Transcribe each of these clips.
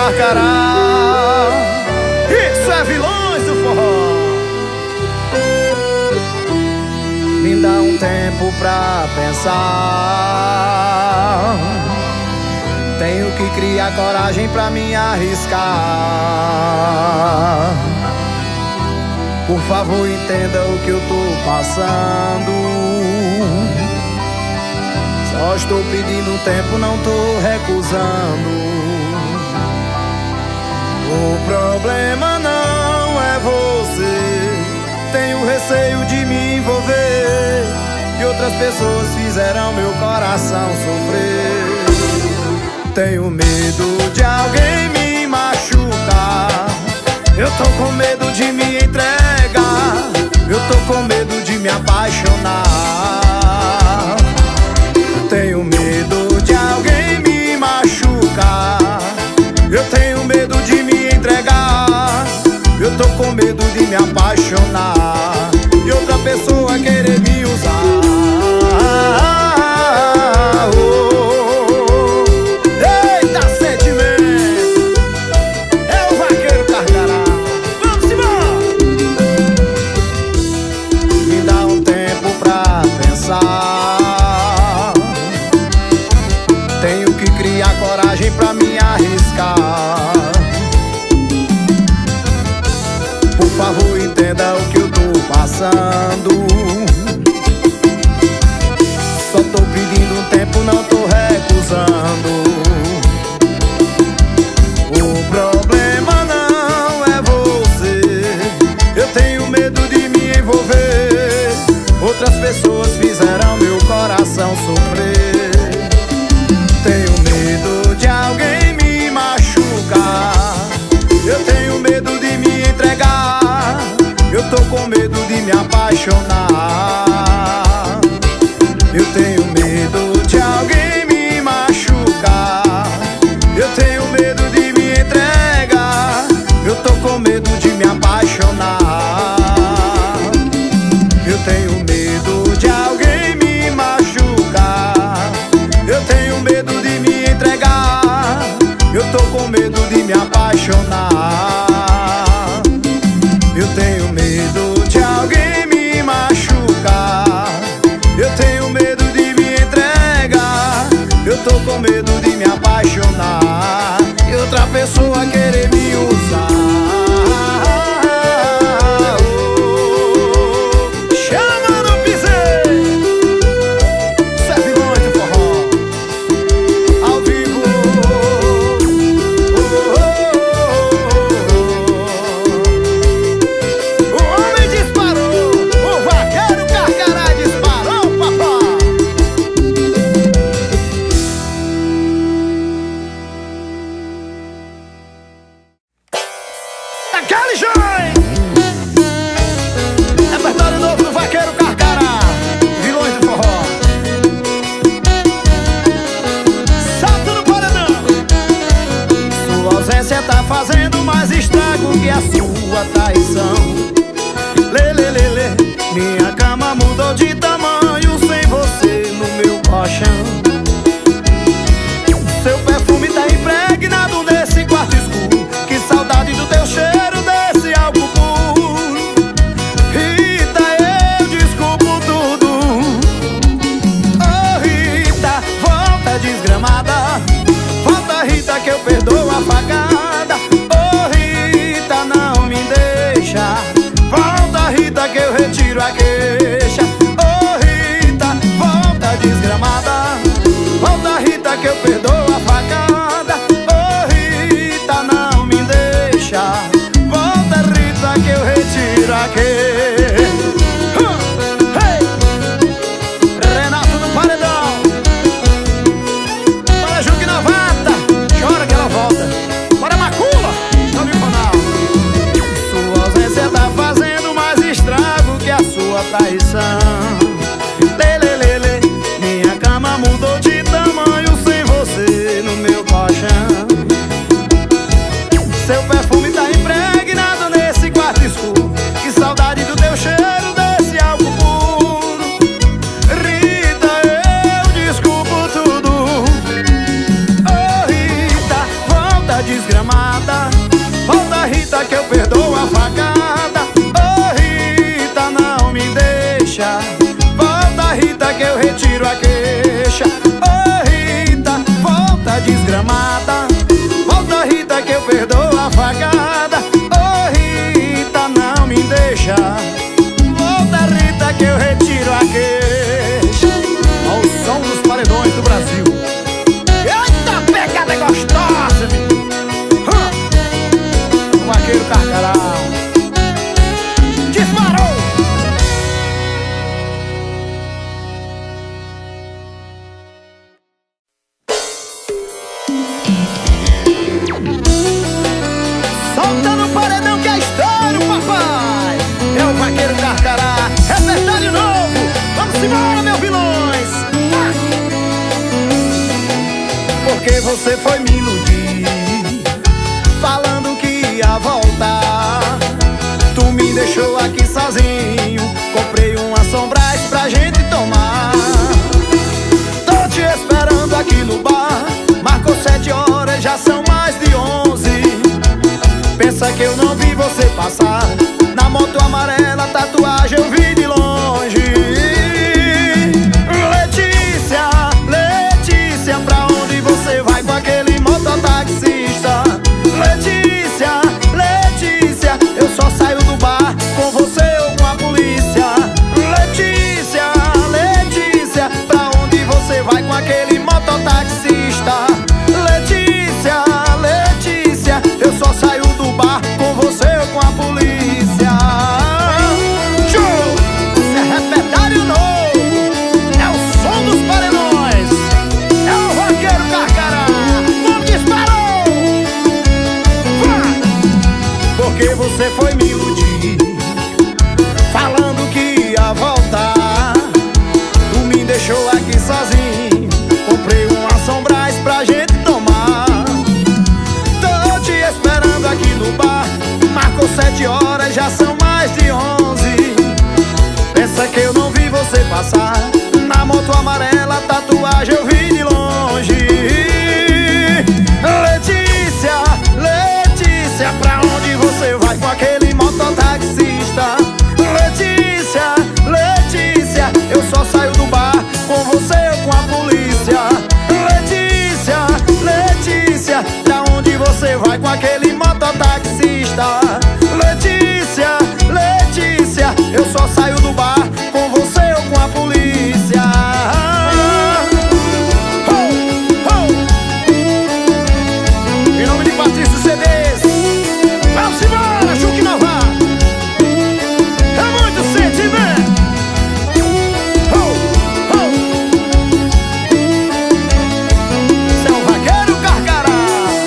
Carcará. Isso é Vilões do Forró. Me dá um tempo pra pensar. Tenho que criar coragem pra me arriscar. Por favor, entenda o que eu tô passando. Só estou pedindo tempo, não tô recusando. O problema não é você. Tenho receio de me envolver, e outras pessoas fizeram meu coração sofrer. Tenho medo de alguém me machucar. Eu tô com medo de me entregar. Eu tô com medo de me apaixonar. Tenho medo de alguém me machucar. Eu tenho medo de me entregar. Eu tô com medo de me apaixonar e outra pessoa querer me usar. Eita, sentimento! É o Vaqueiro Carcará. Vamos embora! Me dá um tempo pra pensar. Tenho que criar coragem pra me arriscar. Por favor, entenda o que eu tô passando. Só tô pedindo tempo, não tô recusando. O problema não é você. Eu tenho medo de me envolver. Outras pessoas fizeram meu coração sofrer. Tenho medo de alguém me machucar. Eu tenho medo de me entregar. Eu tô com medo de me apaixonar. Eu tenho medo de alguém me machucar. Eu tenho medo de me entregar. Eu tô com medo de me apaixonar. Eu tenho medo de alguém me machucar. Eu tenho medo de me entregar. Eu tô com medo de me apaixonar. Eu tenho medo de alguém me machucar. Eu tenho medo de me entregar. Eu tô com medo de me apaixonar e outra pessoa querer me usar. Chama no piseiro. Isso é Vilões do Forró. Ao vivo. O homem disparou. O Vaqueiro Carcará disparou, papai. Rita, que eu retiro a queixa. Ô Rita, volta desgramada. Volta Rita, que eu perdoo a facada. Ô Rita, não me deixa. Volta Rita, que eu retiro a queixa. Ao som dos paredões do Brasil. Eita, pegada gostosa, o vaqueiro Carcará disparou. Solta no paredão que é estouro, papai. É o vaqueiro Carcará, repertório novo. Vamos embora, meus vilões. Porque você foi me iludir, falando que ia voltar. Tu me deixou aqui sozinho. Comprei uma Sombras pra gente tomar. Tô te esperando aqui no bar. Marcou 7 horas, já são mais de 11. Pensa que eu não vi você passar. Na moto amarela, tatuagem eu vi de longe. Letícia, Letícia, pra onde você vai com aquele mototaxista? Letícia, Letícia, eu só saio do bar com você ou com a polícia. Letícia, Letícia, pra onde você vai com aquele mototaxista? Letícia, Letícia, eu só saio do bar com você ou com a polícia. Show! Isso é repertório novo. É o som dos paredões. É o vaqueiro Carcará. Vamos, disparou! Vai! Porque você foi me iludir, falando que ia voltar. Tu me deixou aqui sozinho. Comprei uma Sombras pra gente tomar. Tô te esperando aqui no bar. Marcou 7 horas, já são mais de 11. Pensa que eu não vi você passar. Na moto amarela, tatuagem eu vi de longe. Letícia, Letícia, pra onde você vai com aquele mototaxista? Letícia, Letícia, eu só saio do bar com você ou com a polícia. Letícia, Letícia, pra onde você vai com aquele mototaxista? Letícia, Letícia, eu só saio do bar com você ou com a polícia. Em nome de Patrício CDs, vamos embora, Juque Navarro. É muito sentimento. Esse é o vaqueiro Carcará.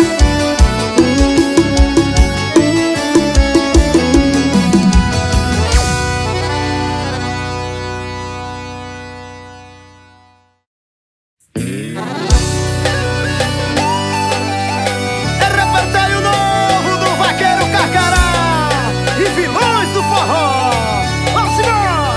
É repertório novo do vaqueiro Carcará e vilões do forró. Vamos embora!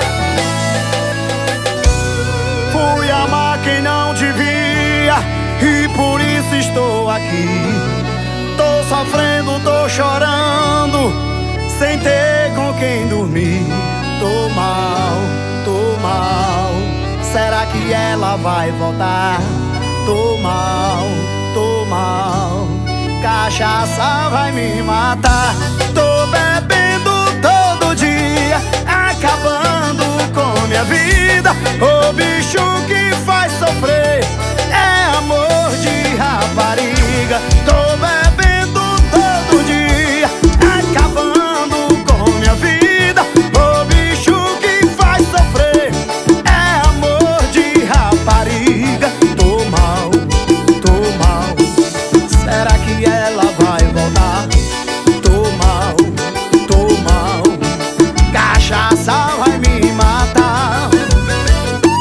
Fui amar quem não devia e por isso estou aqui. Tô sofrendo, tô chorando, sem ter com quem dormir. Tô mal, tô mal. Será que ela vai voltar? Tô mal, tô mal. Cachaça vai me matar. Tô bebendo todo dia, acabando com minha vida. O bicho que faz sofrer é amor de rapariga. Tô bebendo todo dia, acabando com minha vida. O bicho que faz sofrer é amor de rapariga. Tô mal, tô mal. Será que ela vai voltar? Tô mal, tô mal. Cachaça vai me matar.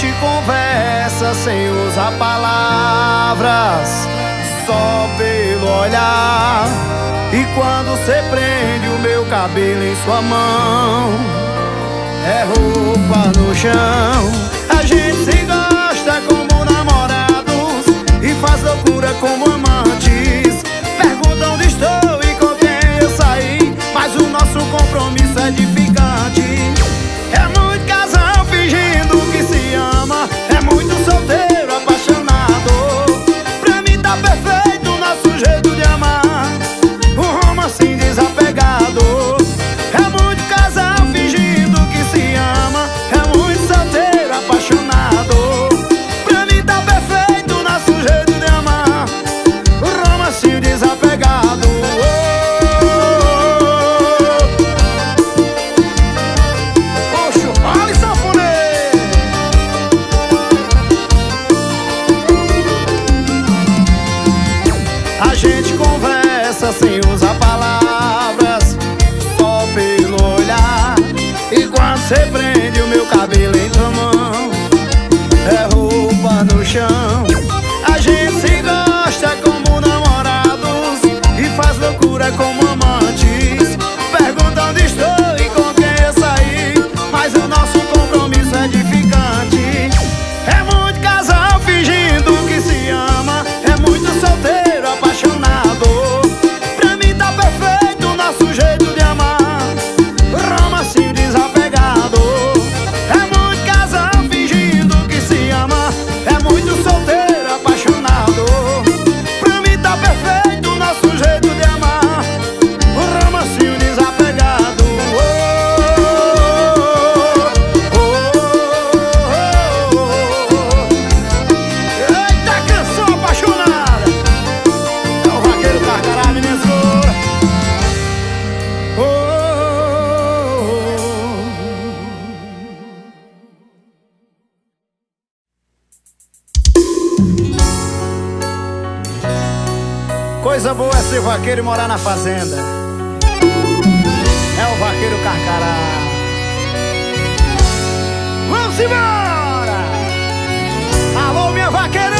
gente conversa sem usar palavras, só pelo olhar. E quando cê prende o meu cabelo em sua mão, é roupa no chão. A gente se gosta como namorados e faz loucura como amantes. Pergunta onde estou e com quem eu saí, mas o nosso compromisso é edificante. É muito casal fingindo que se ama, é muito solteiro apaixonado. Pra mim tá perfeito o nosso jeito de amar, um romance desapegado. É muito casal fingindo que se ama, é muito solteiro apaixonado. Pra mim tá perfeito o nosso jeito de amar, um romance desapegado. Sem usar palavras, só pelo olhar. E quando cê prende o meu cabelo em tua mão, é roupa no chão. A gente se gosta como namorados e faz loucura como amantes. Pergunta onde estou e com quem eu saí, mas o nosso compromisso é edificante. É muito casal fingindo que se ama, é muito solteiro apaixonado. Nosso jeito de amar, romance desapegado. É muito casal fingindo que se ama, é muito solteiro apaixonado. Pra mim tá perfeito nosso jeito de amar, romance desapegado. Eita, canção apaixonada, é o vaqueiro Carcará, Minnesota. Coisa boa é ser vaqueiro e morar na fazenda. É o vaqueiro Carcará. Vamos embora! Alô, minha vaqueirama!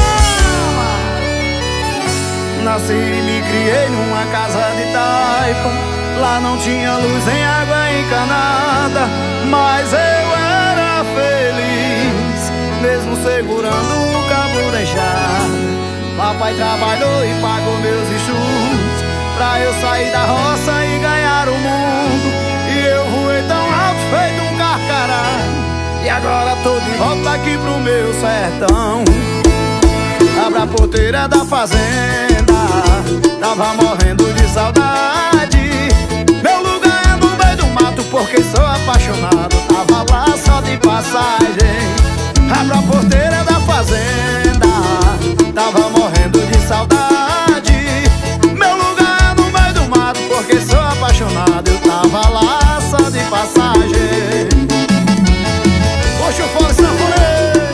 Nasci e me criei numa casa de taipa. Lá não tinha luz nem água encanada, mas eu era feliz, mesmo segurando o cabo da enxada. Papai trabalhou e pagou meus estudos pra eu sair da roça e ganhar o mundo. E eu voei tão alto feito um carcará, e agora tô de volta aqui pro meu sertão. Abra a porteira da fazenda, tava morrendo de saudade. Meu lugar é no meio do mato porque sou apaixonado, tava lá só de passagem. Abra a porteira da fazenda, tava morrendo de saudade. Meu lugar é no meio do mato porque sou apaixonado, eu tava lá só de passagem. Puxa o fole sanfoneiro,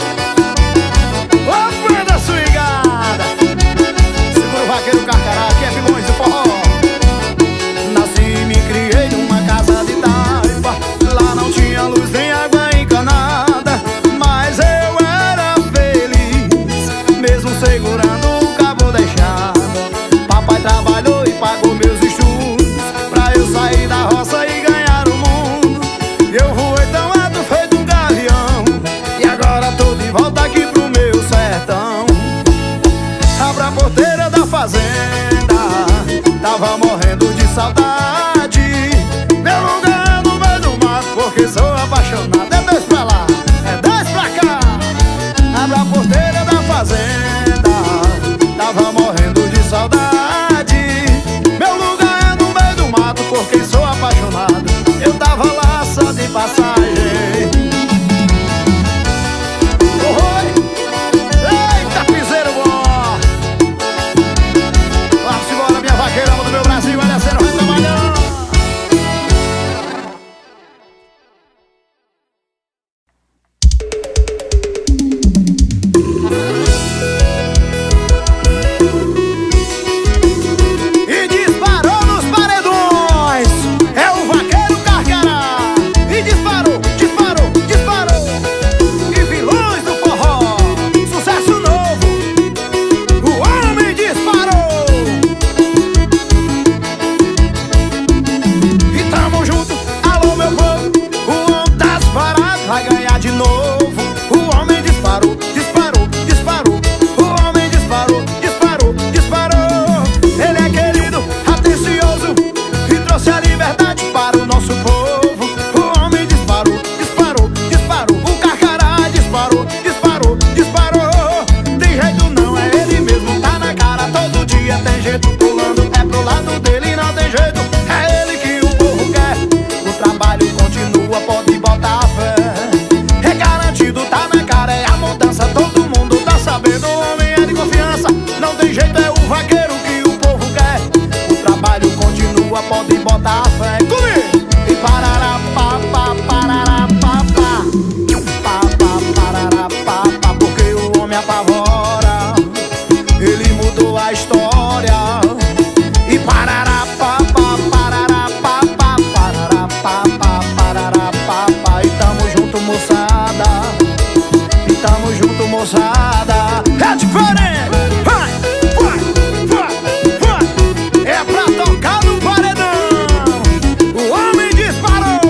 ô prenda swingada, segura o vaqueiro Carcará, que é Vilões do Forró. Nasci e me criei numa casa de taipa. Lá não tinha luz nem água encanada, mas eu era feliz, mesmo segurando o cabo da enxada. Papai trabalhou e pagou meus estudos pra eu sair da roça e ganhar o mundo. Eu voei tão alto feito um gavião, e agora tô de volta aqui pro meu sertão. Abra a porteira da fazenda, tava morrendo de saudade. Meu lugar é no meio do mato porque sou apaixonado. É dois pra lá, é dois pra cá. Abra a porteira da fazenda, tava morrendo de saudade. Meu lugar é no meio do mato porque sou apaixonado, eu tava lá só de passagem. Eita, piseiro bom! Vamos embora, minha vaqueirama do meu Brasil, olha a cena, vai trabalhando. vai ganhar de novo. O homem disparou, disparou, disparou. O homem disparou, disparou, disparou. Ele é querido, atencioso e trouxe a liberdade para o nosso povo. O homem disparou, disparou, disparou. O Carcará disparou, disparou, disparou. Tem jeito não, é ele mesmo, tá na cara todo dia. Tem jeito pulando, é pro lado dele, não tem jeito. É ele que o povo quer. O trabalho continua, pode botar fé. É garantido, tá na cara, é a mudança, todo mundo tá sabendo. O homem é de confiança, não tem jeito, é o vaqueiro que o povo quer. O trabalho continua, pode botar fé. Comigo! E parará, pá, pá, parará, pá, pá. Pá, pá, parará, pá, pá. Porque o homem apavora, ele mudou a história. E parará, pá, pá, parará, pá, pá. Parará, pá, pá, parará, pá, pá. E tamo junto, moçada. E tamo junto, moçada. É diferente! Vai, vai, vai, vai. É pra tocar no paredão. O homem disparou.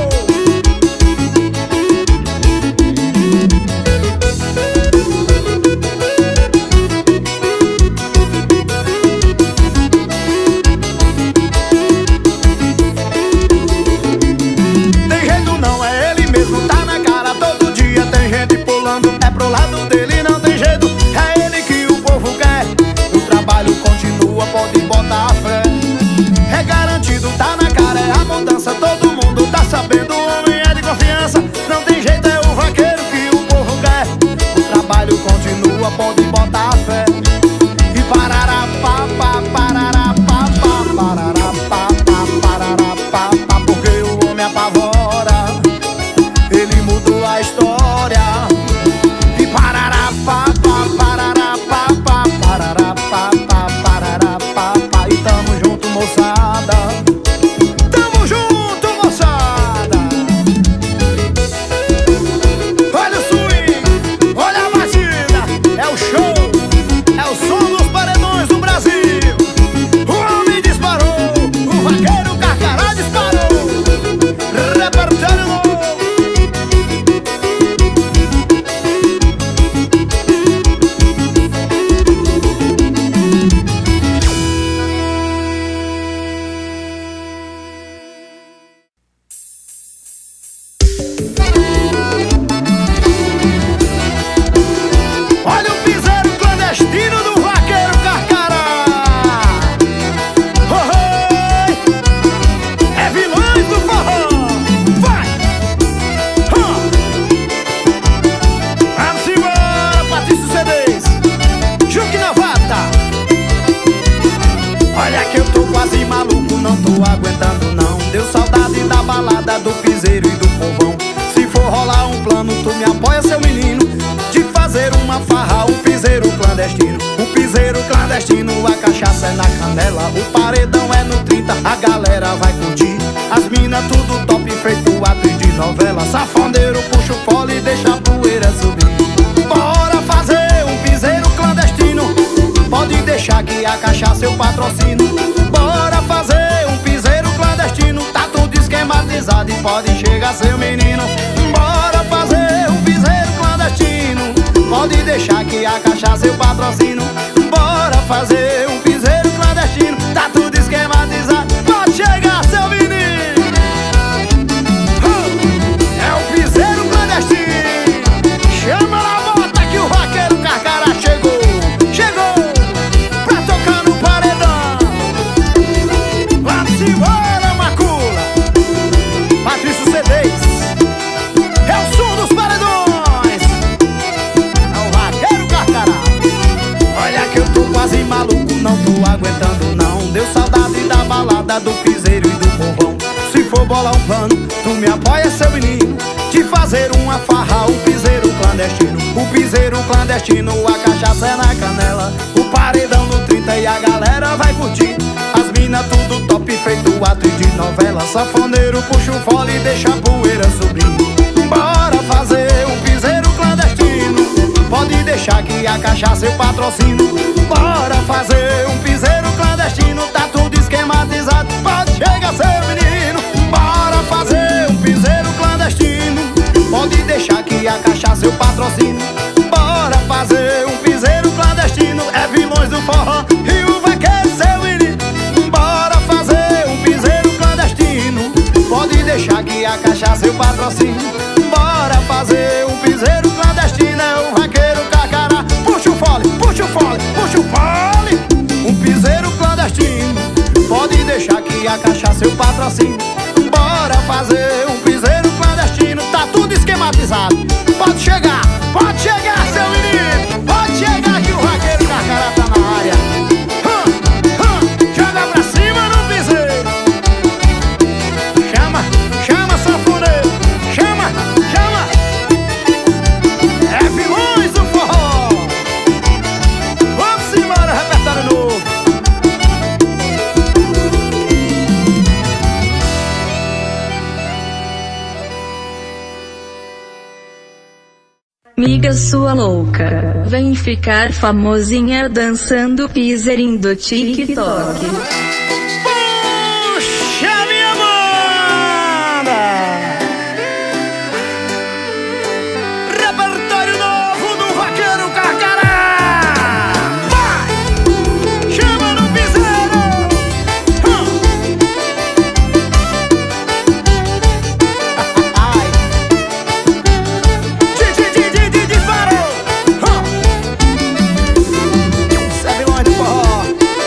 Tem jeito não, é ele mesmo, tá na cara todo dia. Tem gente pulando, é pro lado dele, não tem jeito. É ele que o povo quer. O trabalho continua, pode botar fé. É garantido, tá na cara, é a mudança, todo mundo tá sabendo. O homem é de confiança, não tem jeito, é o vaqueiro que o povo quer. O trabalho continua, pode botar fé. E parará, pá, pá, parará, pá, pá, parará, pá, pá, parará, pá, pá. Porque o homem apavora, ele mudou a história. E parará, pá, pá, parará, pá, pá, parará, pá, pá, parará, pá, pá. E tamo junto, moçada. Tamo junto, moçada. Olha o swing, olha a batida. É o show, é o som dos paredões do Brasil. O homem disparou, o vaqueiro Carcará disparou. Repertório novo. Olha o piseiro clandestino do vaqueiro Carcará. Oh, oh. É vilões do forró. Vai! Vamos embora, Patrício CDs. Juque Novata. Olha que eu tô quase maluco, não tô aguentando não. Deu saudade da balada, do piseiro e do povão. Se for rolar um plano, tu me apoia, seu menino. De fazer uma farra, o piseiro clandestino. O piseiro clandestino, a cachaça é na canela. O paredão é no 30, a galera vai curtir. As minas tudo top, feito atriz de novela. Safoneiro puxa o fole e deixa a poeira subir. Bora fazer um piseiro clandestino. Pode deixar que a cachaça eu patrocino. Bora fazer um piseiro clandestino. Tá tudo esquematizado e pode chegar, seu menino. Bora fazer um piseiro clandestino. Pode deixar que a cachaça eu patrocino. Bora fazer um piseiro clandestino. Tá tudo esquematizado, pode chegar, seu menino. É o piseiro clandestino. Chama na bota que o vaqueiro Carcará chegou. Chegou pra tocar no paredão. Vamos embora, macula. Patrício CDs. É o som dos paredões. É o vaqueiro Carcará. Olha que eu tô quase maluco, não tô aguentando não. Deu saudade da balada, do piseiro e do povão. Se for bolar um plano, tu me apoia, seu menino. De fazer uma farra, o piseiro clandestino. O piseiro clandestino, a cachaça é na canela. O paredão no 30 e a galera vai curtir. As minas tudo top, feito atriz de novela. Safoneiro puxa o fole e deixa a poeira subir. Bora fazer um piseiro clandestino. Pode deixar que a cachaça eu patrocino. Bora fazer um piseiro clandestino. Tá tudo esquematizado, pode chegar, seu menino. Bora fazer um piseiro clandestino. Pode deixar patrocínio. Bora fazer um piseiro clandestino. É Vilões do Forró e o Vaqueiro seu menino. Bora fazer um piseiro clandestino. Pode deixar que a cachaça e o patrocínio. Bora fazer um piseiro clandestino. É o Vaqueiro Carcará. Puxa o fole, puxa o fole, puxa o fole. Um piseiro clandestino. Pode deixar que a cachaça e o patrocínio. Bora fazer um piseiro clandestino. Tá tudo esquematizado. Pode chegar, seu menino. Pode chegar que o Vaqueiro Carcará tá na área. Joga pra cima no piseiro. Chama, chama sanfoneiro. Chama, chama. É Vilões do Forró. Vamos embora, repertório novo. Miga sua louca, vem ficar famosinha dançando piseirinho do TikTok. Puxa minha banda! Repertório novo do Vaqueiro Carcará! Vai! Chama no piseiro! Ai! Disparou! Isso é Vilões do Forró.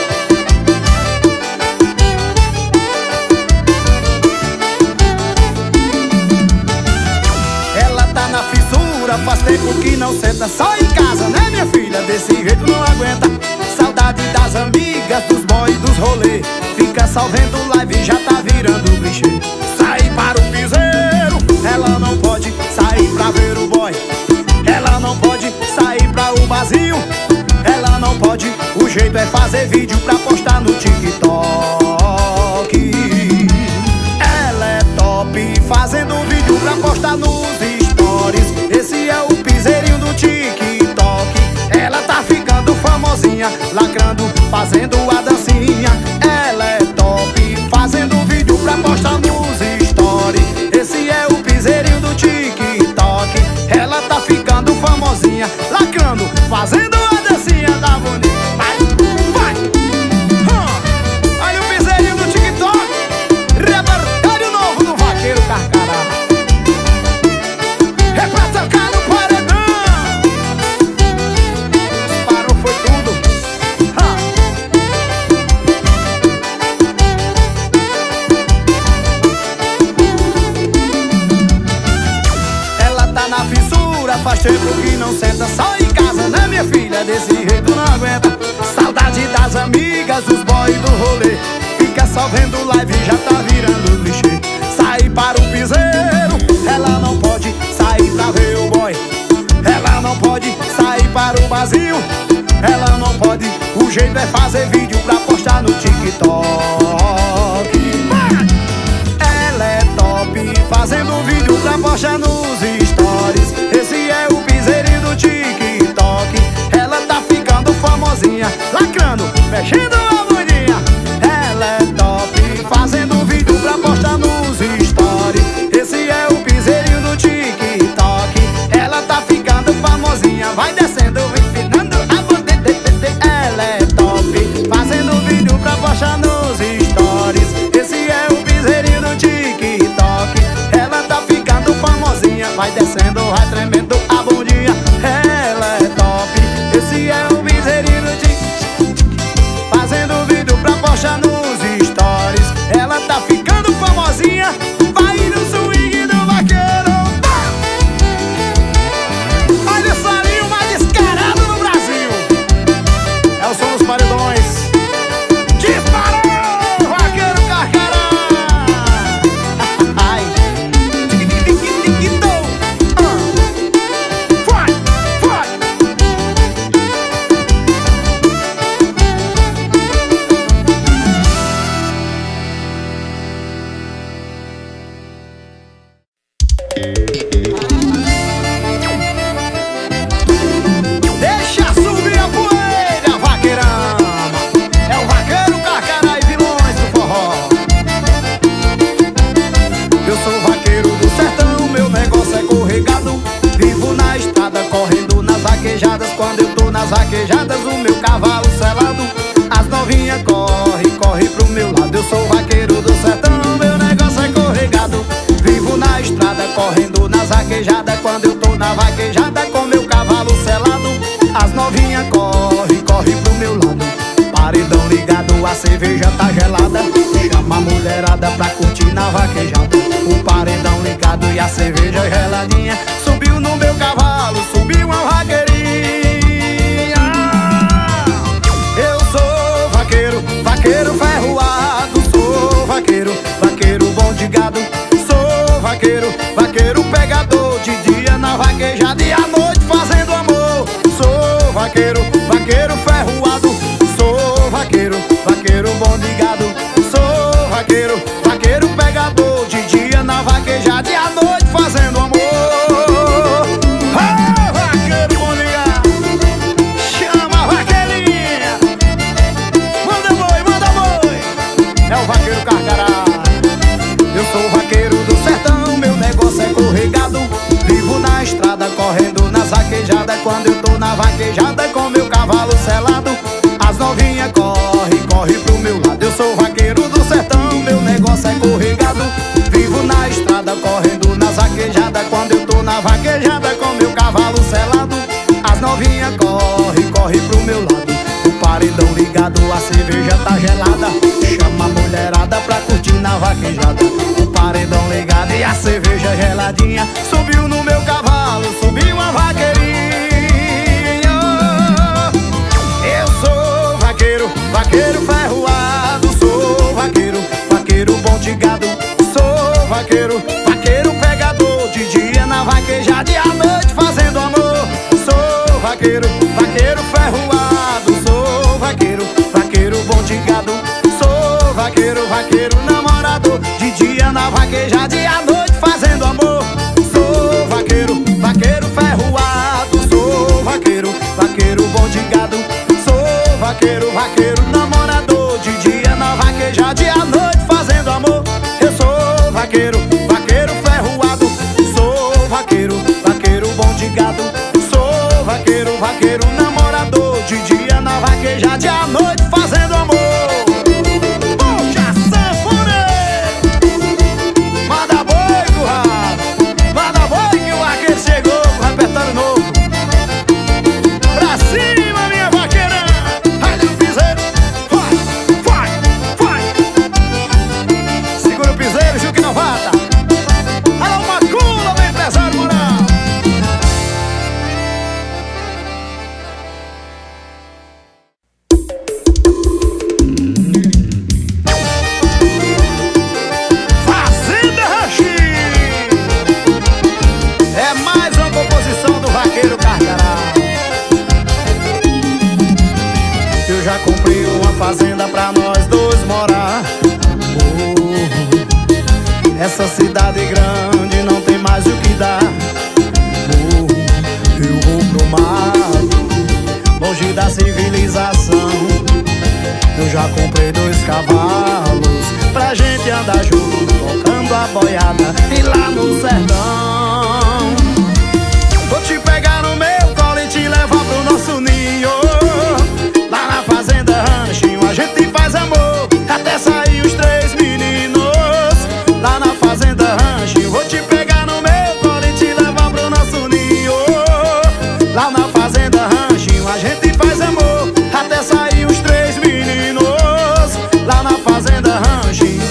Ela tá na fissura, faz tempo que não senta. Só em casa, né minha filha? Desse jeito não aguenta. Saudade das amigas, dos boys, dos rolê. Fica só vendo live e já tá virando clichê. Sair para o piseiro, ela não pode sair pra ver o boy. Ela não pode sair pra o barzinho. Ela não pode, o jeito é fazer vídeo pra postar no TikTok. Ela é top, fazendo vídeo pra postar nos stories. Esse é o piseirinho do TikTok. Ela tá ficando famosinha, lacrando, fazendo a dancinha. Ela é top, fazendo vídeo pra postar nos stories. Esse é o piseirinho do TikTok. Ela tá ficando famosinha, lacrando, fazendo a dancinha da bonita. Vai, vai! Olha o piseirinho do TikTok. Repertório novo do Vaqueiro Carcará. É pra tocar no paredão. Parou, foi tudo. Ela tá na fissura, faz tempo que não senta. Só em casa, né minha filha? Desse jeito não aguenta. Saudade das amigas, dos boys do rolê. Fica só vendo live e já tá virando clichê. Sair para o piseiro, ela não pode sair pra ver o boy. Ela não pode sair para o barzinho. Ela não pode, o jeito é fazer vídeo pra postar no TikTok. Ela é top, fazendo vídeo pra postar nos stories. Esse é o piseirinho do TikTok. Ela tá ficando famosinha, lacrando, mexendo a bundinha. Ela é top, fazendo vídeo pra postar nos stories. Esse é o piseirinho do TikTok. Ela tá ficando famosinha, vai descendo, empinando a bundinha. Ela é top, fazendo vídeo pra postar nos stories. Esse é o piseirinho do TikTok. Ela tá ficando famosinha, vai descendo, vai tremendo a bundinha. Ela é top, esse é o piseirinho do TikTok. Fazendo vídeo pra postar nos stories. Ela tá ficando famosinha, vai no swing do Vaqueiro. Olha o solinho mais descarado no Brasil. É o som dos paredões. Disparou, Vaqueiro Carcará. Ai. Vai, vai. quando eu tô na vaquejada com meu cavalo selado. As novinhas corre pro meu lado. Paredão ligado, a cerveja tá gelada. Chama a mulherada pra curtir na vaquejada. O paredão ligado e a cerveja geladinha. Subiu no meu cavalo, subiu uma vaqueirinha. Eu sou vaqueiro, vaqueiro ferroado. Sou vaqueiro, vaqueiro bom de gado. Sou vaqueiro, vaqueiro pegador. De dia na vaquejada e à noite fazendo amor. Sou vaqueiro, vaqueiro ferroado. Sou vaqueiro, vaqueiro bom de gado. Sou vaqueiro, vaqueiro pegador. De dia na vaquejada e à noite fazendo amor. Oh, vaqueiro bom de gado, chama a vaqueirinha. Manda boi, é o vaqueiro Carcará. Eu sou vaqueiro do sertão, meu negócio é corregado. Vivo na estrada, correndo nas vaquejadas. Quando eu tô na vaquejada com meu cavalo selado. As novinhas corre pro meu lado. Eu sou vaqueiro do sertão, meu negócio é corregado. Vivo na estrada, correndo nas vaquejadas. Quando eu tô na vaquejada com meu cavalo selado. As novinhas corre pro meu lado. O paredão ligado, a cerveja tá gelada. Chama a mulherada pra curtir na vaquejada. O paredão ligado e a cerveja geladinha. Subiu no meu cavalo, subiu uma vaqueirinha. Eu sou vaqueiro, vaqueiro ferroado. Sou vaqueiro, vaqueiro bom de gado. Sou vaqueiro, vaqueiro pegador. De dia na vaquejada e à noite fazendo amor. Sou vaqueiro, vaqueiro ferroado. Sou vaqueiro, vaqueiro bom de gado. Sou vaqueiro, vaqueiro namorador. De dia na vaquejada e à noite fazendo amor. Sou vaqueiro, vaqueiro ferroado. Sou vaqueiro, vaqueiro bom de gado. Sou vaqueiro, vaqueiro namorador. De dia na vaquejada e à noite fazendo amor. Eu sou vaqueiro, vaqueiro ferroado. Sou vaqueiro, vaqueiro bom de gado. Sou vaqueiro, vaqueiro namorador. De dia na vaquejada e à noite fazendo amor. Puxa sanfoneiro, manda boi, currado. Manda boi que o vaqueiro chegou com repertório novo. Pra cima, minha vaqueira. Olha o piseiro. Vai. Segura o piseiro, Juque Novata. Alô, Macula, meu empresário moral. Fazenda Ranchim é mais uma composição do vaqueiro Carcará. Eu já comprei uma fazenda pra nós dois morar. Essa cidade grande não tem mais o que dar. Eu vou pro mato, longe da civilização. Eu já comprei 2 cavalos pra gente andar junto, tocando a boiada e lá no sertão. Vou te pegar no meu colo e te levar pro nosso ninho. Lá na fazenda Ranchinho a gente faz amor até sair os 3 meninos. Lá na fazenda Ranchinho vou te pegar no meu colo e te levar pro nosso ninho. Lá na fazenda Ranchinho a gente faz amor até sair os 3 meninos. Lá na fazenda Ranchinho,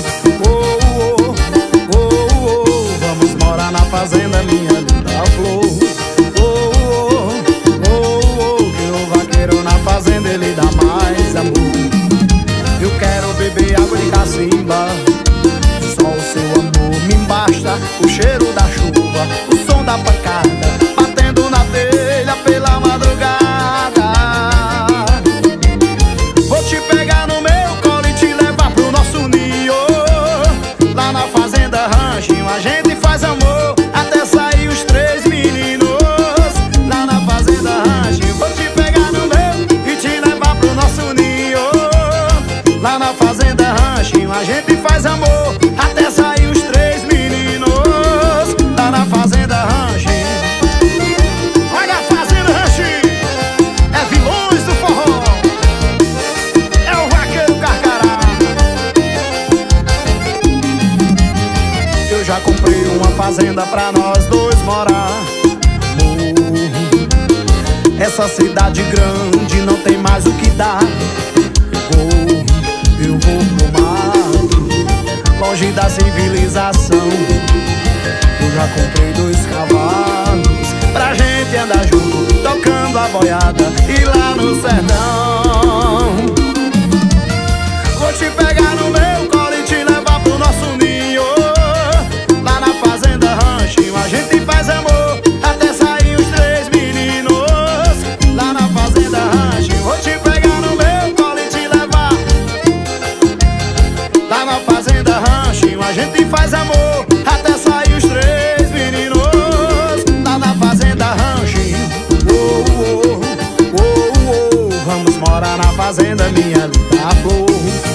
vamos morar na fazenda, minha linda flor. Que o vaqueiro na fazenda ele dá mais amor. Eu quero beber água de cacimba, só o seu amor me basta. O cheiro da chuva, o som da pancada batendo na telha pela madrugada. Vou te pegar no meu colo e te levar pro nosso ninho. Lá na fazenda Ranchinho a gente faz amor até sair os 3 meninos. Lá na fazenda Ranchinho vou te pegar no meu e te levar pro nosso ninho. Lá na fazenda Ranchinho a gente faz amor até sair os 3 meninos. Lá na fazenda Ranchinho. Olha a fazenda Ranchinho, é vilões do forró. É o vaqueiro Carcará. Eu já comprei uma fazenda pra nós dois morar. Nessa cidade grande não tem mais o que dar. Eu vou pro mato, longe da civilização. Eu já comprei 2 cavalos pra gente andar junto, tocando a boiada e lá no sertão. Vou te pegar no meu colo e te levar pro nosso ninho. Lá na fazenda ranchinho a gente faz amor até sair os 3 meninos. Lá na fazenda ranchinho vou te pegar no meu colo e te levar. Lá na fazenda ranchinho a gente faz amor até sair os 3 meninos. Lá na fazenda ranchinho, vamos morar na fazenda minha linda flor.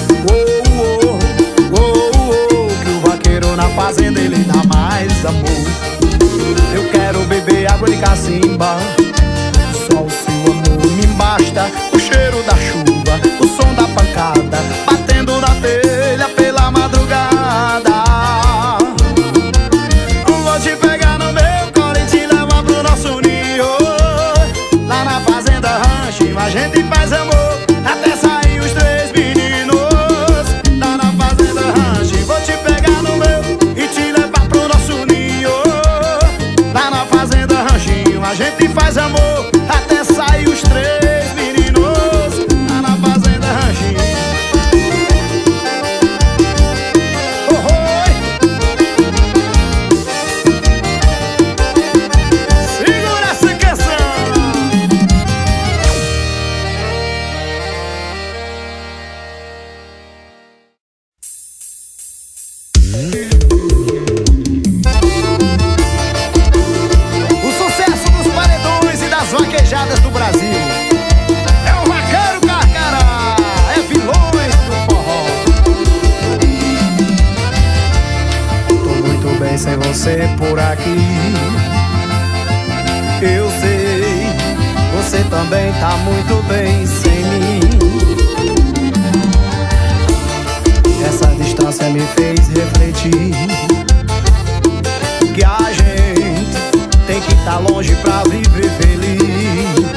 Que o vaqueiro na fazenda ele dá mais amor. Eu quero beber água de cacimba, só o seu amor me basta. O cheiro da chuva, o som da pancada batendo na telha pela madrugada. Vou te pegar no meu colo e te levar pro nosso ninho. Lá na fazenda ranchinho a gente faz amor até sair os 3 meninos. Lá na fazenda ranchinho vou te pegar no meu e te levar pro nosso ninho. Lá na fazenda ranchinho a gente faz amor até sair os 3 meninos. Lá na fazenda ranchinho. Segura essa canção. O sucesso dos paredões e das vaquejadas do Brasil é o Vaqueiro Carcará, é Vilões do Forró. Tô muito bem sem você por aqui. Eu sei, você também tá muito bem sem mim. Essa distância me fez refletir que a gente tem que estar longe pra viver feliz.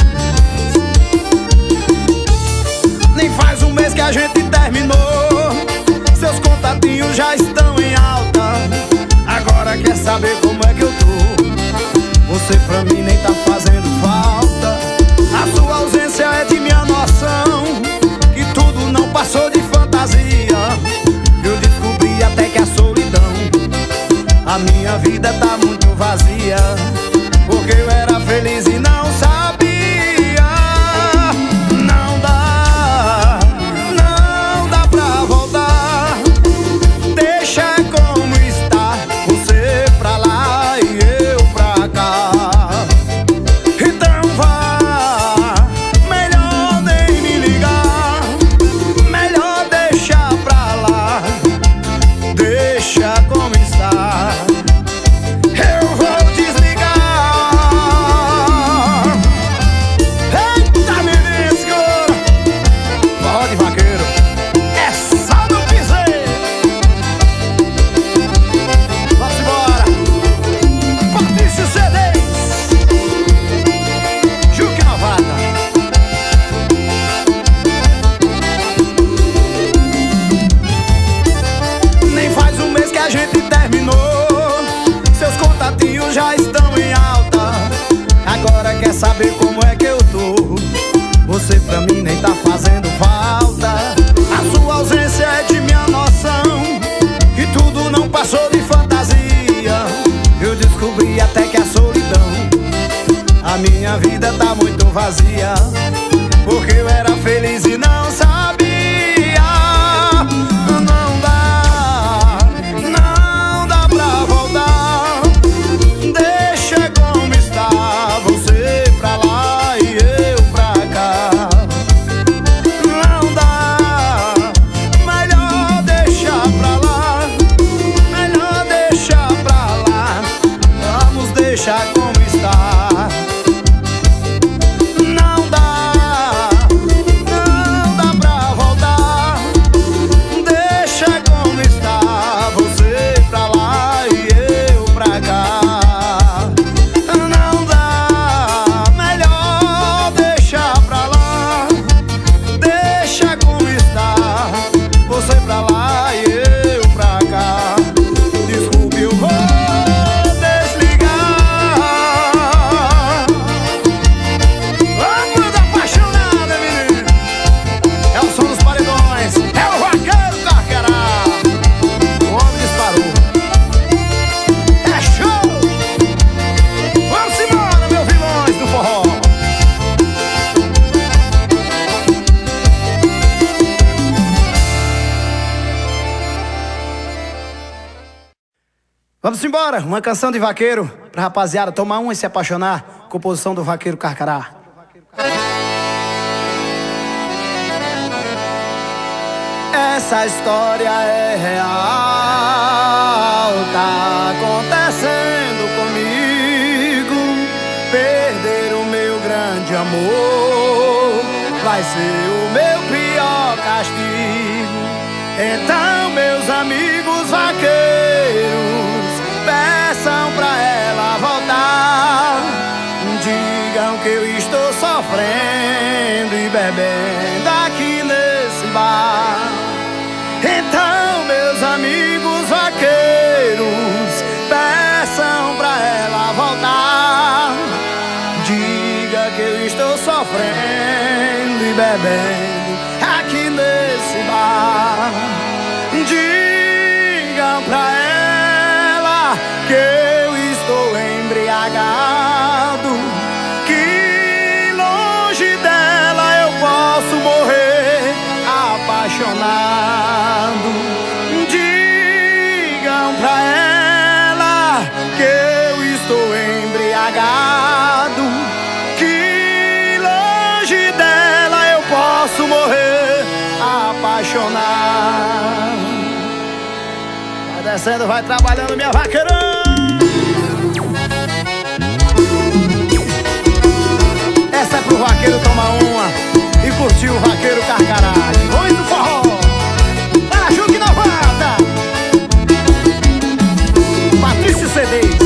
Nem faz um mês que a gente terminou, seus contatinhos já estão em alta. Agora quer saber como é que eu tô? Você pra mim nem tá fazendo falta. A sua ausência é de minha noção, que tudo não passou de fantasia. Eu descobri até que a solidão, a minha vida tá muito vazia, porque eu era feliz e não sabia. Não dá pra voltar. Deixa como está, você pra lá e eu pra cá. Então vá, melhor nem me ligar, melhor deixar pra lá. Deixa como está. Eu vou desligar. Eita, menina, segura. Forró de vaqueiro é só no piseiro. Vamos embora. Patrício CDs, Juque Novata. Nem faz um mês que a gente terminou, seus contatinhos já estão em alta. Agora quer saber como é que eu tô? Você pra mim nem tá fazendo falta. A sua ausência é de minha noção, que tudo não passou de fantasia. Eu descobri até que a solidão, a minha vida tá muito vazia, porque eu era feliz e não sabia. Não dá pra voltar. Deixa como está, você pra lá e eu pra cá. Não dá, melhor deixar pra lá, melhor deixar pra lá. Vamos deixar como está. Não dá pra voltar. Deixa como está, você pra lá e eu pra cá. Não dá, melhor Vamos embora, uma canção de vaqueiro pra rapaziada tomar uma e se apaixonar. Composição do Vaqueiro Carcará. Essa história é real, tá acontecendo comigo. Perder o meu grande amor vai ser o meu pior castigo. Então, meus amigos vaqueiros, peçam pra ela voltar. Digam que eu estou sofrendo e bebendo aqui nesse bar. Então, meus amigos vaqueiros, peçam pra ela voltar. Diga que eu estou sofrendo e bebendo aqui nesse bar. Digam pra ela que eu estou embriagado, que longe dela eu posso morrer apaixonado. Digam pra ela que eu estou embriagado, que longe dela eu posso morrer apaixonado. Vai descendo, vai trabalhando, minha vaqueirão. Essa é pro vaqueiro tomar uma e curtir o Vaqueiro Carcará. Depois do forró, para Juque Novata, Patrício CDs.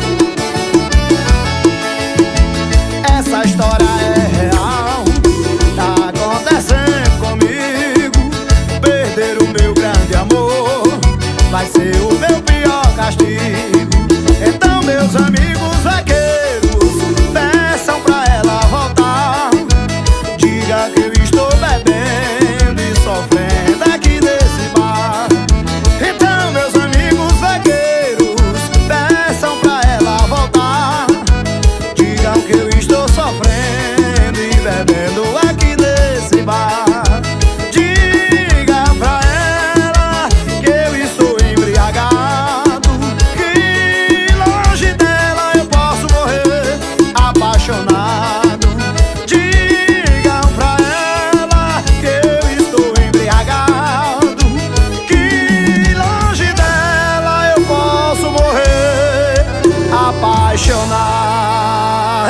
Essa história é real, tá acontecendo comigo. Perder o meu grande amor vai ser o meu pior castigo. Então, meus amigos vaqueiros, peçam pra ela voltar. Diga que eu estou bebendo e sofrendo aqui nesse bar. Então, meus amigos vaqueiros, peçam pra ela voltar. Digam que eu estou sofrendo e bebendo aqui nesse bar. Diga pra ela que eu estou embriagado, que longe dela eu posso morrer apaixonado. Digam pra ela que eu estou embriagado, que longe dela eu posso morrer apaixonado.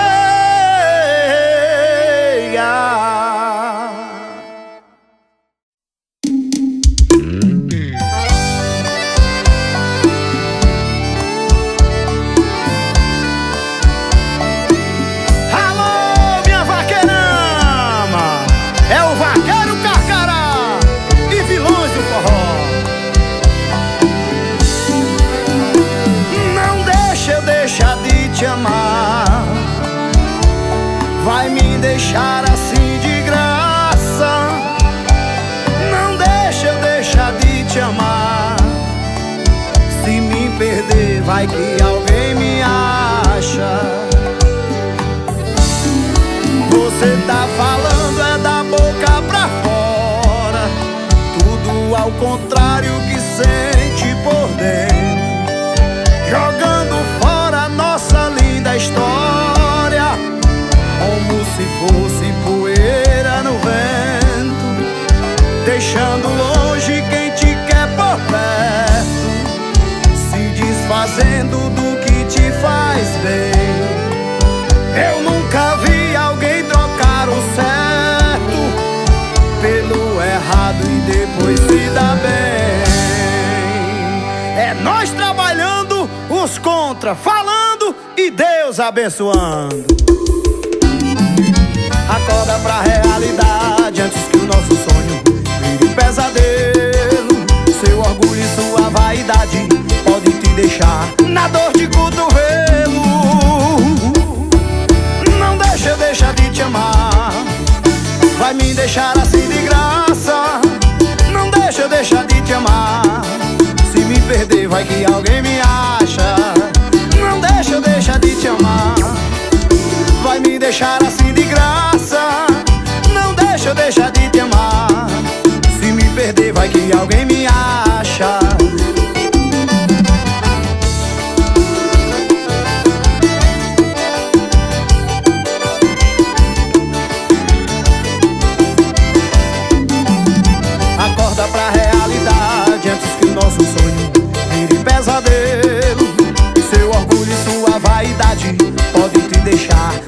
Alô, minha vaqueirama, é o Vaqueiro Carcará e vilões do forró. Não deixa eu deixar de te amar, vai me deixar assim de graça. Não deixa eu deixar de te amar, se me perder vai que alguém me acha. Você tá falando é da boca pra fora, tudo ao contrário que sente por dentro. Jogando fora nossa linda história, como se fosse poeira no vento. Deixando longe quem te quer por perto, se desfazendo do que te faz bem. Eu nunca vi alguém trocar o certo pelo errado e depois se dar bem. É nós trabalhando, os contra falando e Deus abençoando. Acorda pra realidade antes que o nosso sonho vire um pesadelo. Seu orgulho e sua vaidade podem te deixar na dor de cotovelo. Não deixa eu deixar de te amar, vai me deixar assim de graça. Não deixa eu deixar de te amar, se me perder vai que alguém me acha. Não deixa eu deixar de te amar, vai me deixar assim de graça. Não deixa eu deixar de te amar, se me perder vai que alguém me acha.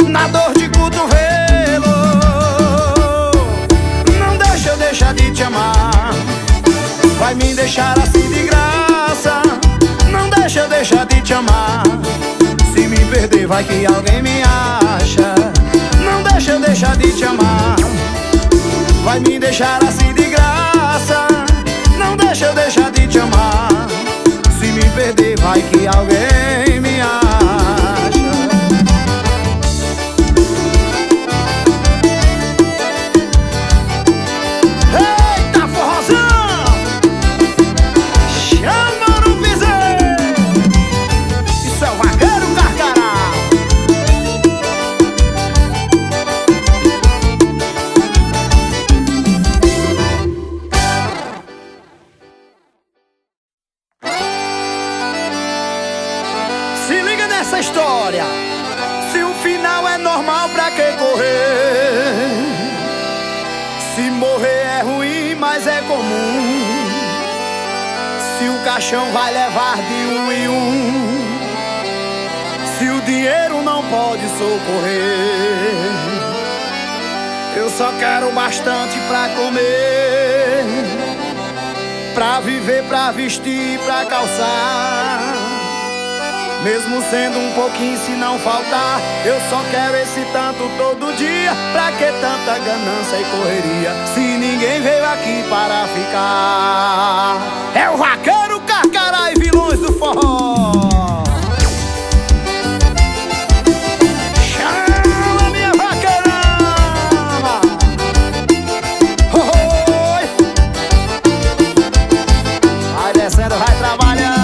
na dor de cotovelo. Não deixa eu deixar de te amar. Vai me deixar assim de graça. Não deixa eu deixar de te amar. Se me perder vai que alguém me acha. Não deixa eu deixar de te amar. Vai me deixar assim de graça. Não deixa eu deixar de te amar. Se me perder vai que alguém me acha. Eita forrozão, chama no piseiro. Isso é o Vaqueiro Carcará. Se liga nessa história. Se o final é normal, pra que correr? Se morrer é ruim, mas é comum. Se o caixão vai levar de um em um. Se o dinheiro não pode socorrer. Eu só quero bastante pra comer, pra viver, pra vestir, pra calçar. Mesmo sendo um pouquinho, se não faltar, eu só quero esse tanto todo dia. Pra que tanta ganância e correria, se ninguém veio aqui para ficar? É o Vaqueiro Carcará e vilões do forró. Chama minha vaqueirama. Oi. Vai descendo, vai trabalhando.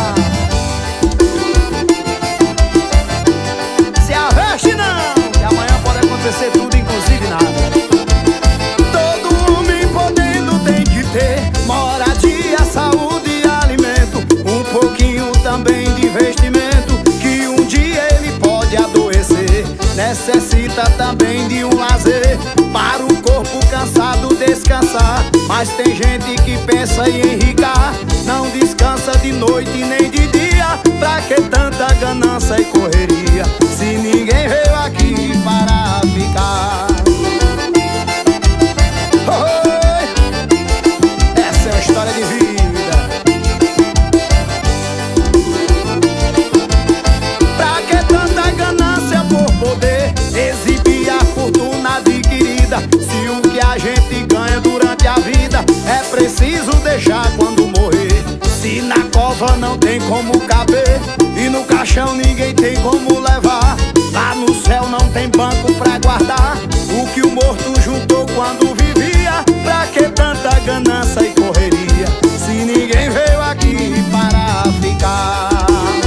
Acontecer tudo, inclusive nada. Todo homem podendo tem que ter moradia, saúde e alimento, um pouquinho também de investimento, que um dia ele pode adoecer. Necessita também de um lazer, para o corpo cansado descansar. Mas tem gente que pensa em enricar, não descansa de noite nem de dia. Pra que tanta ganância e correria, se ninguém veio aqui para ficar? Oi, essa é uma história de vida. Pra que tanta ganância por poder exibir a fortuna adquirida, se o que a gente ganha durante a vida é preciso deixar quando morrer? Se na cova não tem como caber e no caixão ninguém tem como levar, lá no céu não tem banco pra guardar o que o morto juntou quando vivia. Pra que tanta ganância e correria, se ninguém veio aqui para ficar?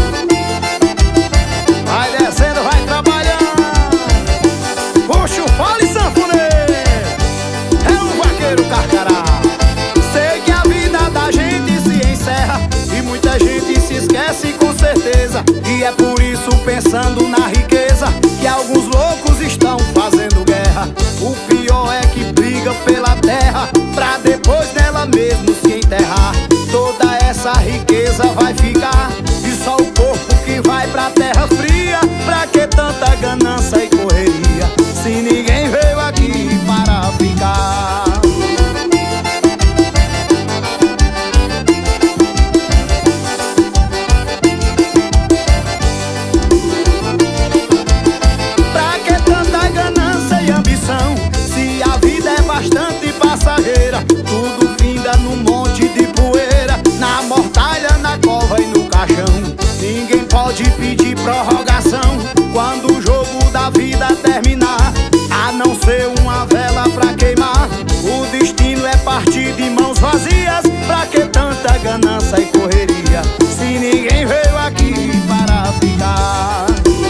Vai descendo, vai trabalhando. Puxa o fole sanfoneiro. É um Vaqueiro Carcará. Sei que a vida da gente se encerra e muita gente se esquece com certeza. E é por isso, pensando na riqueza, que alguns loucos estão fazendo guerra. O pior é que briga pela terra, pra depois nela mesmo se enterrar. Toda essa riqueza vai ficar e só o corpo que vai pra terra fria. Pra que tanta ganância e correria, se ninguém veio aqui para ficar? Se a vida é bastante passageira, tudo finda num monte de poeira, na mortalha, na cova e no caixão. Ninguém pode pedir prorrogação quando o jogo da vida terminar, a não ser uma vela pra queimar. O destino é partir de mãos vazias. Pra que tanta ganância e correria, se ninguém veio aqui para ficar?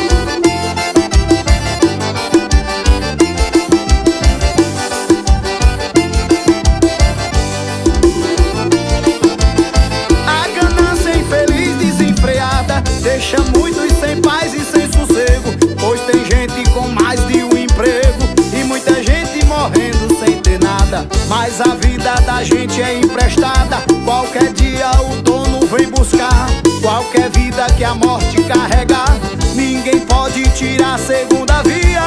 Deixa muitos sem paz e sem sossego, pois tem gente com mais de um emprego e muita gente morrendo sem ter nada. Mas a vida da gente é emprestada, qualquer dia o dono vem buscar. Qualquer vida que a morte carregar, ninguém pode tirar a segunda via.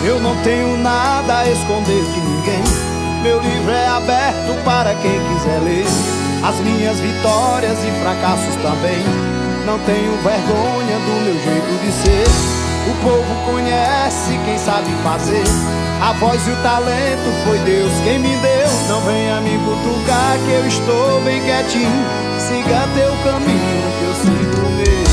Eu não tenho nada a esconder de ninguém. Meu livro é aberto para quem quiser ler. As minhas vitórias e fracassos também. Não tenho vergonha do meu jeito de ser. O povo conhece quem sabe fazer. A voz e o talento foi Deus quem me deu. Não venha me cutucar que eu estou bem quietinho. Siga teu caminho que eu sigo o meu.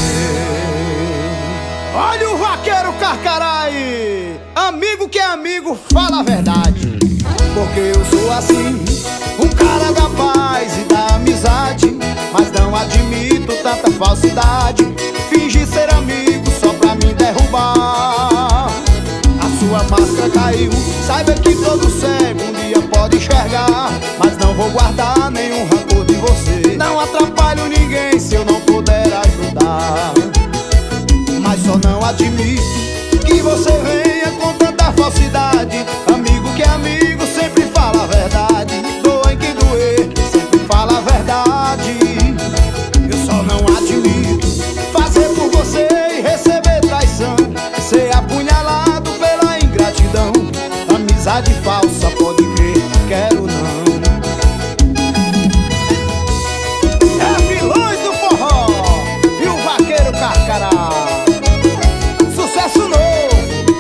Olha o vaqueiro Carcará! Amigo que é amigo, fala a verdade. Porque eu sou assim, um cara da paz e da amizade. Mas não admito tanta falsidade. Finge ser amigo só pra me derrubar. A sua máscara caiu, saiba que todo cego um dia pode enxergar. Mas não vou guardar nenhum rancor de você. Não atrapalho ninguém se eu não puder ajudar. Mas só não admito que você venha com tanta falsidade. Amigo que é amigo sempre fala a verdade. Doa em quem doer, sempre fala a verdade. Eu só não admito fazer por você e receber traição. Ser apunhalado pela ingratidão. Amizade falsa, pode crer, quero não. É Vilões do Forró e o vaqueiro Carcará. Sucesso novo.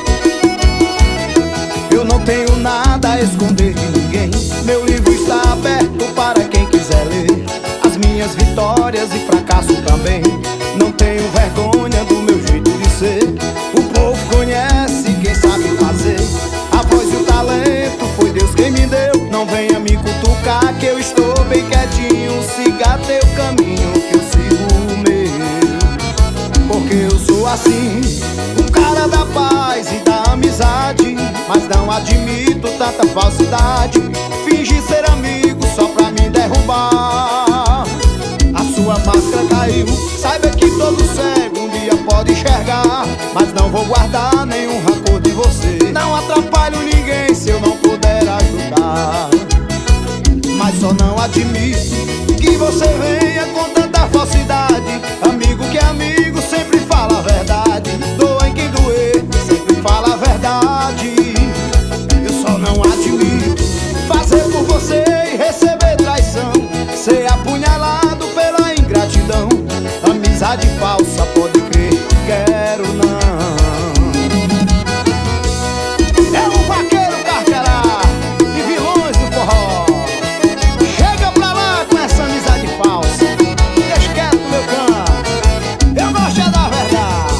Eu não tenho nada a esconder de ninguém. Meu livro está aberto para quem quiser ler. As minhas vitórias e fracassos também. Não tenho vergonha do meu jeito de ser. O povo conhece quem sabe fazer. A voz e o talento foi Deus quem me deu. Não venha me cutucar que eu estou bem quietinho. Siga teu caminho que eu sigo o meu. Porque eu sou assim, um cara da paz e da amizade. Mas não admito tanta falsidade. Finge ser amigo só pra me derrubar. A sua máscara caiu, saiba que todo cego um dia pode enxergar. Mas não vou guardar nenhum rancor de você. Não atrapalho ninguém se eu não puder ajudar. Mas só não admito que você venha com tanta falsidade. Amigo que é amigo sempre fala a verdade. Doa em quem doer, sempre fala a verdade. Eu só não admito fazer por você e receber traição. Ser apunhalado pela ingratidão. Amizade falsa, pode crer, quero não. É o vaqueiro Carcará e Vilões do Forró. Chega pra lá com essa amizade falsa. Deixa quieto no meu canto, eu gosto é da verdade.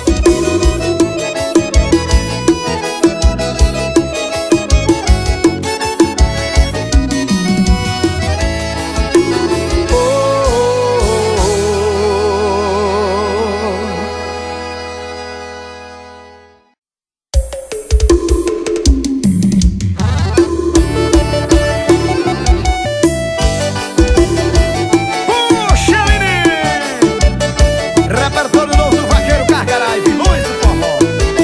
Puxa, menino! Repertório novo do vaqueiro Carcará e Vilões do Forró.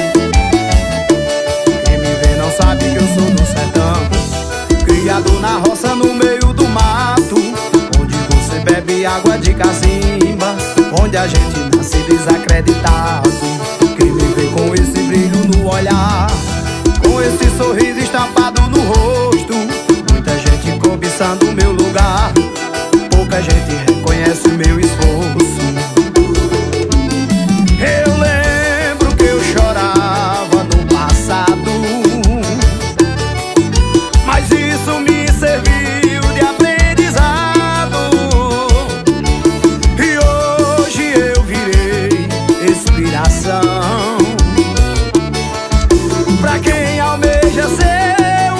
Quem me vê não sabe que eu sou do sertão. Criado na roça no meio do mato, onde você bebe água de cacimba, onde a gente nasce desacreditado. Quem me vê com esse brilho no olhar, com esse sorriso estampado no rosto, muita gente cobiçando o meu lugar, pouca gente reconhece o meu esforço. Eu lembro que eu chorava no passado, mas isso me serviu de aprendizado. E hoje eu virei inspiração pra quem almeja ser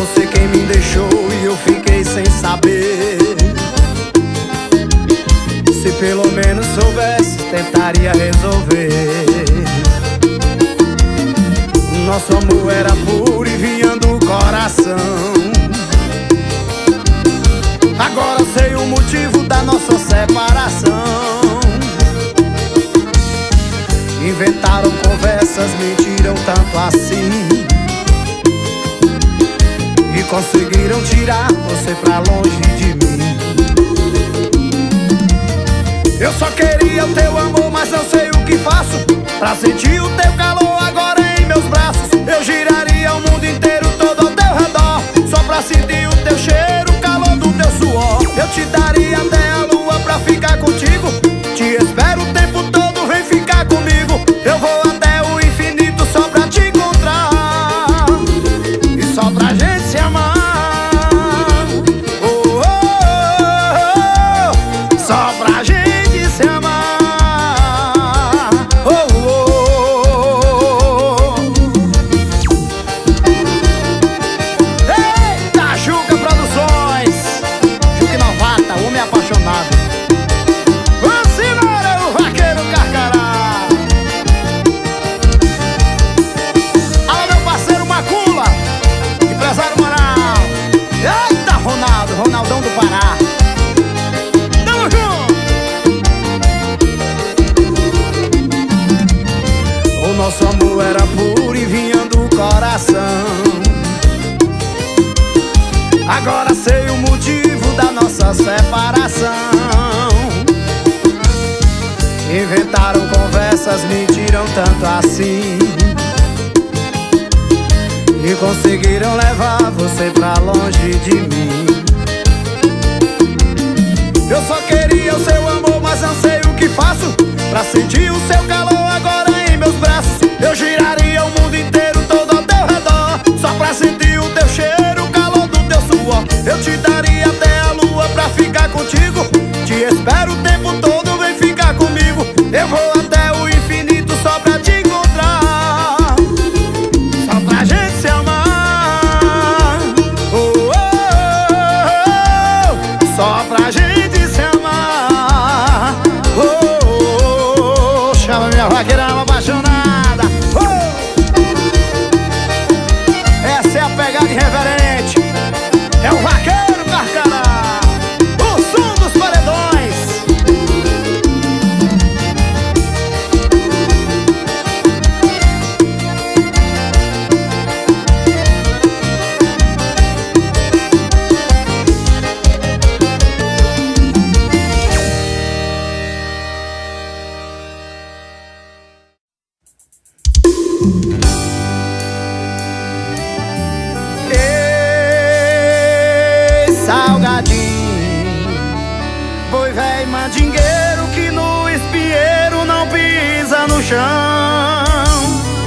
você quem me deixou e eu fiquei sem saber. Se pelo menos soubesse, tentaria resolver. Nosso amor era puro e vinha do coração. Agora sei o motivo da nossa separação. Inventaram conversas, mentiram tanto assim e conseguiram tirar você pra longe de mim. Eu só queria o teu amor, mas não sei o que faço pra sentir o teu calor agora em meus braços. Eu giraria o mundo inteiro todo ao teu redor só pra sentir o teu cheiro, o calor do teu suor. Eu te daria até a lua pra ficar contigo. Te espero o tempo todo, vem ficar comigo. Eu vou até o infinito só pra te encontrar e só pra gente se amar. Oh, oh, oh, oh. Só pra gente se amar. Oh, oh, oh. Eita, Juca Produções, Juca Novata, homem apaixonado. Ronaldão do Pará. Tamo junto! O nosso amor era puro e vinha do coração. Agora sei o motivo da nossa separação. Inventaram conversas, mentiram tanto assim e conseguiram levar você pra longe de mim. Eu só queria o seu amor, mas não sei o que faço pra sentir o seu calor agora em meus braços. Eu giraria o mundo inteiro todo ao teu redor só pra sentir o teu cheiro, o calor do teu suor. Eu te daria até a lua pra ficar contigo. Te espero o tempo todo, vem ficar comigo. Eu vou até o infinito só pra te encontrar, só pra gente se amar. Oh, oh, oh, oh. Só pra gente. Minha vaqueirama apaixonada. Essa é a pegada irreverente. É o vaqueiro Carcará, o som dos paredões. Boi véi mandingueiro que no espinheiro não pisa no chão.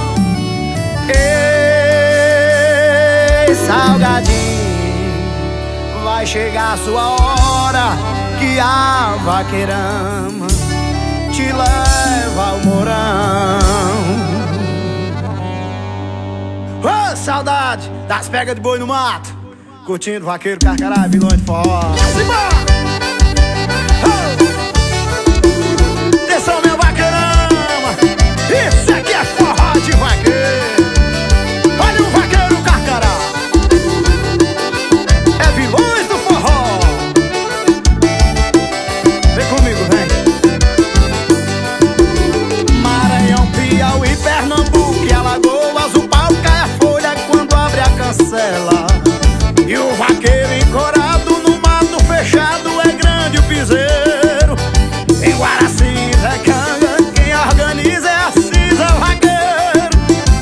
Ei, salgadinho, vai chegar a sua hora que a vaqueirama te leva ao morão. Ô, saudade das pegas de boi no mato, curtindo vaqueiro Carcará, vilões de forró. Atenção, minha vaqueirama, isso aqui é forró de vaqueiro. Olha o vaqueiro Carcará, é vilões do forró. Vem comigo, vem. Maranhão, Piauí, Pernambuco e Alagoas, o pau cai a folha quando abre a cancela. E o vaqueiro encorado no mato fechado é grande o piseiro. Em Guaraci é canga, quem organiza é a Cisa Vaqueiro.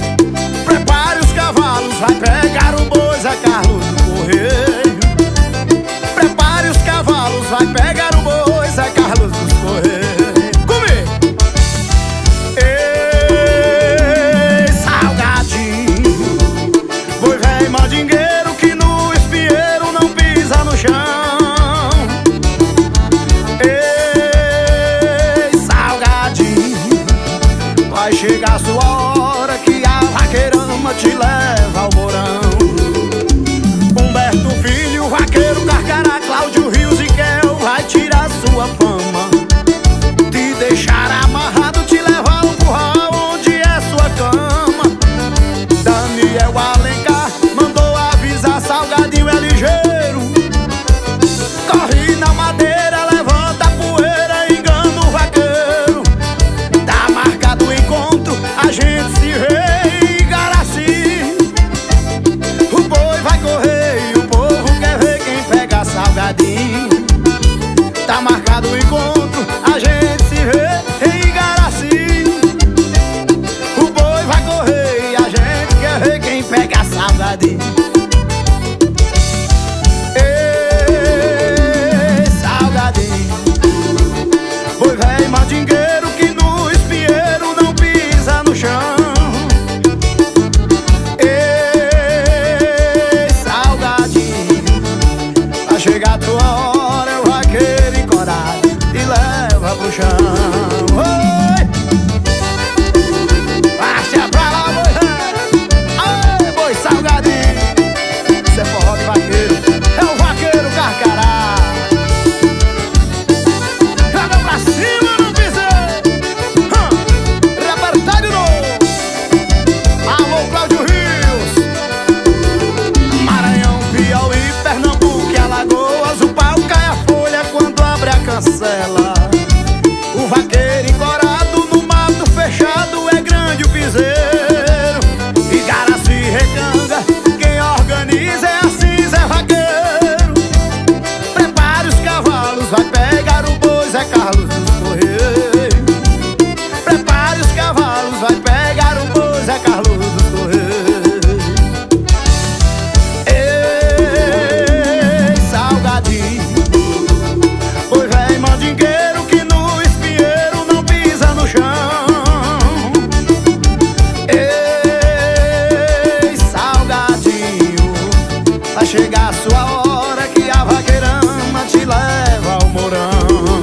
chegar a sua hora que a vaqueirama te leva ao morão.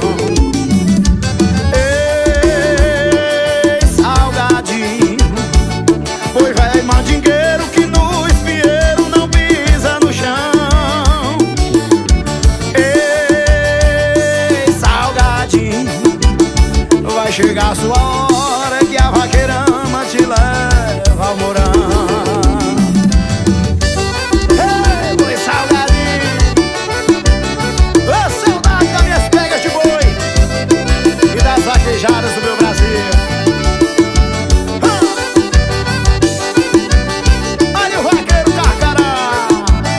Ei, salgadinho, foi velho mandingueiro que no espinheiro não pisa no chão. Ei, salgadinho, vai chegar a sua hora que a vaqueirama te leva ao morão. Vaquejadas do meu Brasil. Olha o vaqueiro Carcará.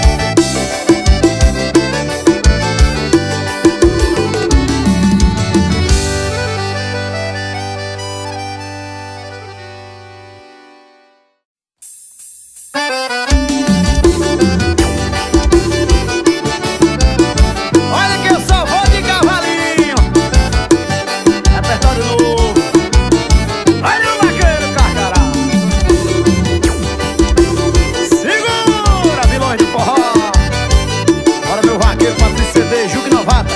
Olha que eu só vou de cavalinho. Repertório novo. Olha o vaqueiro Carcará. Segura, vilões de forró. Bora, meu vaqueiro Patrício CD, Juque Novata.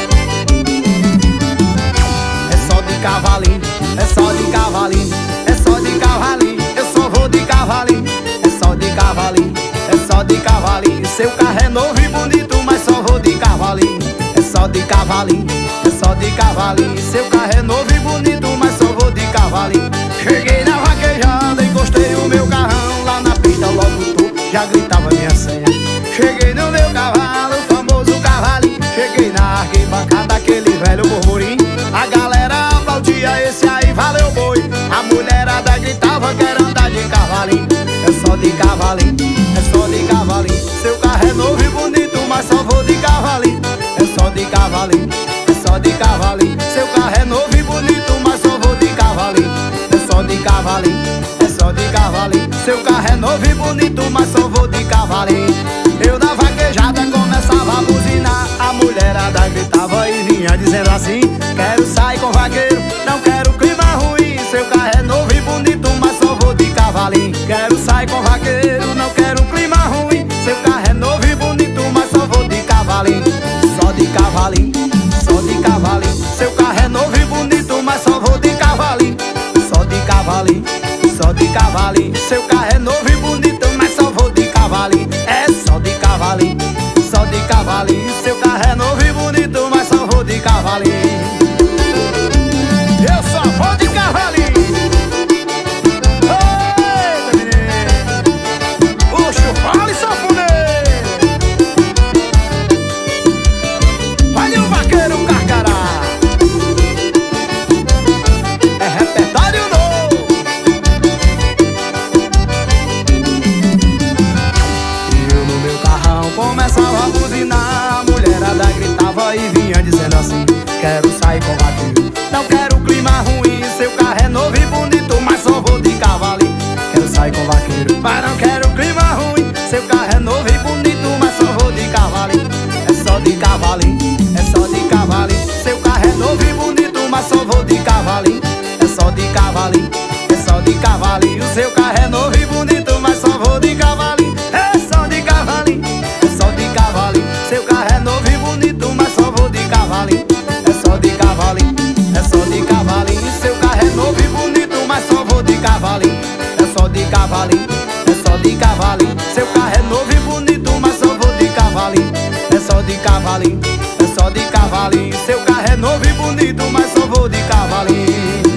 É só de cavalinho, é só de cavalinho, é só de cavalinho. Eu só vou de cavalinho. É só de cavalinho, é só de cavalinho. Seu carro é novo e bonito, mas só vou de cavalinho. É só de cavalinho, é só de cavalinho. Seu carro é novo e bonito, mas só vou de cavalinho. Cheguei na vaquejada, encostei o meu carrão lá na pista, logo tu já gritava minha senha. Cheguei no meu cavalo, o famoso cavalinho. Cheguei na arquibancada, aquele velho burburinho. A galera aplaudia, esse aí valeu boi. A mulherada gritava, quero andar de cavalinho. É só de cavalinho, é só de cavalinho. Seu carro é novo e bonito, mas só vou de cavalinho. É só de cavalinho, é só de cavalinho. Seu carro é novo e bonito, mas só vou de cavalinho. É só de cavalinho, é só de cavalinho. Seu carro é novo e bonito, mas só vou de cavalinho. Eu na vaquejada começava a buzinar. A mulherada gritava e vinha dizendo assim: quero sair com vaqueiro, não quero clima ruim. Seu carro é novo e bonito, mas só vou de cavalinho. Quero sair com vaqueiro, não quero clima ruim. Seu carro é novo e bonito, mas só vou de cavalinho. Só de cavalinho, só de cavalinho. Seu carro é novo e bonito, mas só vou de cavalinho. Só de cavalinho, só de cavalinho. Seu carro é novo e bonito, mas só vou de cavalinho. É só de cavalinho, só de cavalinho. Seu carro é novo e bonito, mas só vou de cavalinho. Eu só vou de cavalinho. Eita, menino, puxa o fale, sanfoneiro. Olha o vaqueiro Carcará. É repertório novo. E eu no meu carrão começava a buzinar. A mulherada gritava e vinha dizendo assim: quero sair com vaqueiro, não quero clima ruim. Seu carro é novo e bonito, mas só vou de cavalinho. Quero sair com vaqueiro, mas não quero clima ruim. Seu carro é novo e bonito, mas só vou de cavalinho. É só de cavalinho, é só de cavalinho. Seu carro é novo e bonito, mas só vou de cavalinho. É só de cavalinho, é só de cavalinho. Seu carro é novo e bonito, mas só vou de cavalinho. É só de cavalinho, é só de cavalinho. Seu carro é novo e bonito, mas só vou de cavalinho. É só de cavalinho, é só de cavalinho. Seu carro é novo e bonito, mas só vou de cavalinho. É só de cavalinho, é só de cavalinho. Seu carro é novo e bonito, mas só vou de cavalinho. É só de cavalinho, é só de cavalinho. Seu carro é novo e bonito, mas só vou de cavalinho.